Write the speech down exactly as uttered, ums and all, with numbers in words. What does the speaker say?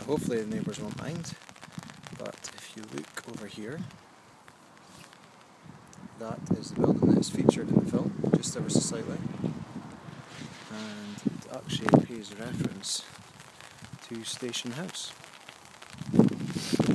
hopefully the neighbours won't mind, but if you look over here, that is the building that is featured in the film, just ever so slightly, and it actually pays reference to Station House.